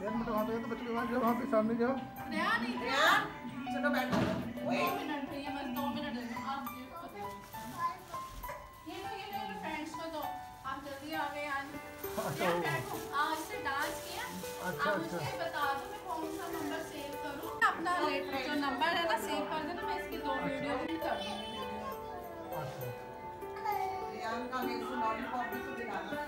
बेटा वहाँ पे तो बच्चे वहाँ जाओ, वहाँ पे सामने जाओ। चलो बैठो। 2 मिनट भैया, बस 2 मिनट दे दो आप। ये लो फ्रेंड्स को दो, आप जल्दी आ गए आज। आज से डांस किया। आप मुझे बता दो मैं कौन सा नंबर सेव करूँ। अपना जो नंबर है ना सेव कर देना, मैं इसकी 2 वीडियो भी कर दूँगी। का भी लॉलीपॉप भी तो दिखाना।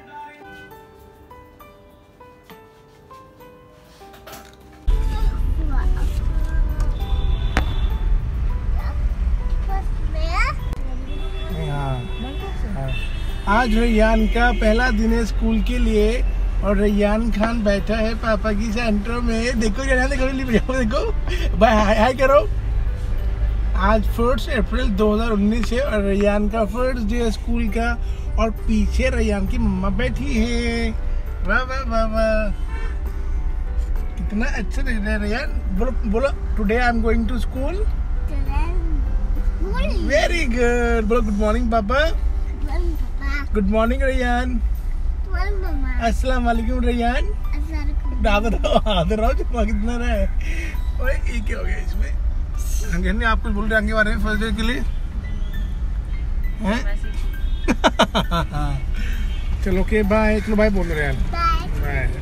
आज रैयान का पहला दिन है स्कूल के लिए और रैयान खान बैठा है पापा की सेंटर में। देखो रैयान, देखो भाई, हाय करो। आज 1 अप्रैल 2019 है और रैयान का फर्स्ट डे है स्कूल का। और पीछे रैयान की मम्मा बैठी है। वाह वाह वाह वाह, कितना अच्छा लग रहा है रैयान। बोलो बोलो, today I am going to school. Very good. बोलो गुड मॉर्निंग पापा। Good morning Rayyan. अस्सलाम वालेकुम रैयान। हाजिर रहो, चुपा कितना रहा है। ओए ये क्या हो गया इसमें? आप कुछ बोल रहे हैं के बारे में फर्स्ट डे के लिए? चलो के बाय। चलो बाय बोल रहे हैं। बाय।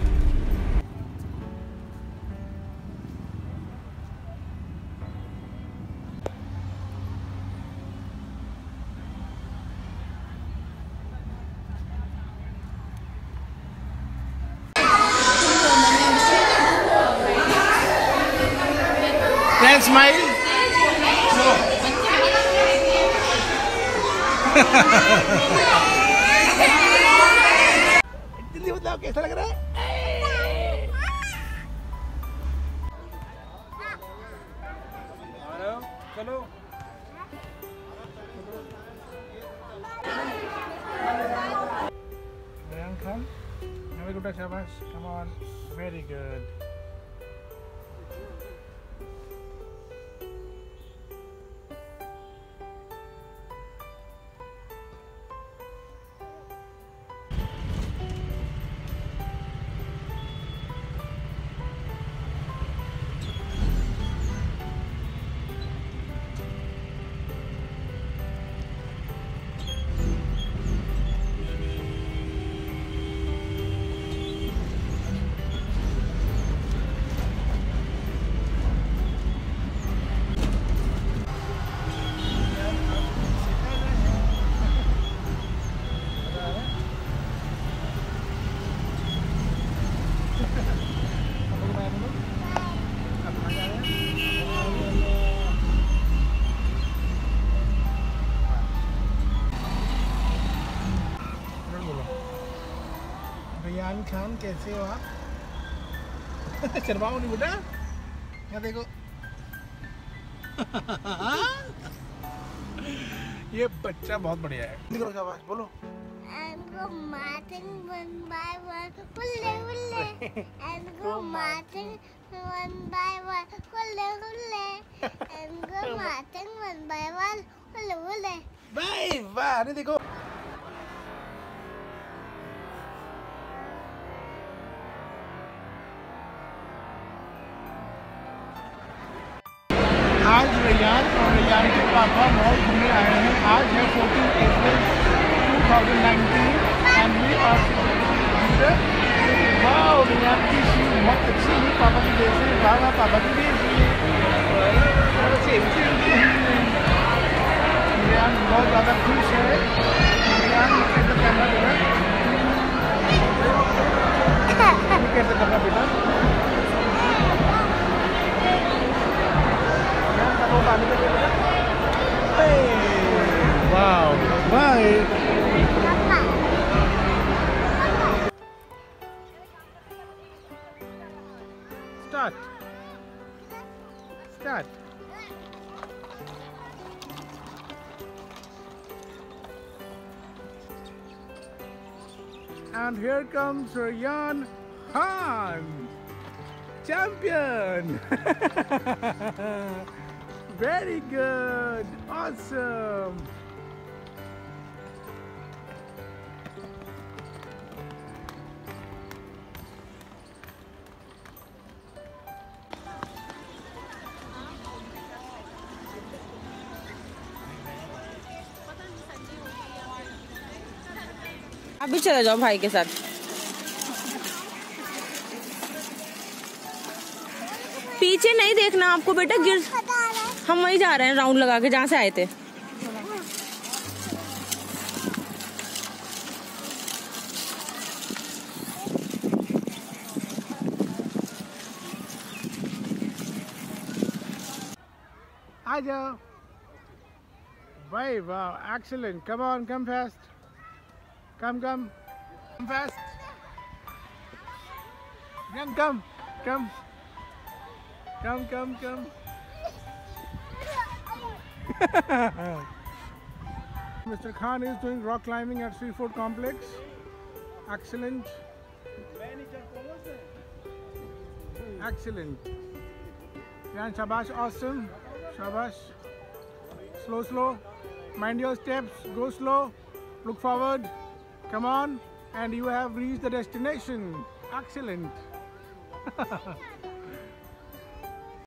स्माइल। जल्दी बताओ कैसा लग रहा है? चलो रैयान खान, very good, शाबाश, come on, very good. Rayyan Khan कैसे हो आप? शर्माओ नहीं बेटा, क्या देखो। ये बच्चा बहुत बढ़िया है। निकलो शाबाश, बोलो। And go marching 1 by 1, hulle hulle. And go marching 1 by 1, hulle hulle. And go marching 1 by 1, hulle hulle. भाई वाह, अरे देखो। आज रैयान और रैयान के पापा मॉल घूमने आए हैं। आज है 14 April 2019 and we are wow, Rayyan की शूज बहुत अच्छी हुई पापा की वजह से। वाह पापा की रैयान बहुत ज़्यादा खुश है। रैयान कैसे करना बेटा, कैसे करना बेटा। Wow, bye. Start. Start. And here comes Rayyan Khan, champion. Very good, awesome. आप भी चले जाओ भाई के साथ। पीछे नहीं देखना आपको बेटा, गिर। हम वहीं जा रहे हैं राउंड लगा के जहाँ से आए थे। आ जाओ भाई, वाह excellent, come on, come fast, come fast, come Mr. Khan is doing rock climbing at Sri Fort Complex. Excellent. Excellent. And shabash, awesome. Shabash. Slow. Mind your steps. Go slow. Look forward. Come on. And you have reached the destination. Excellent.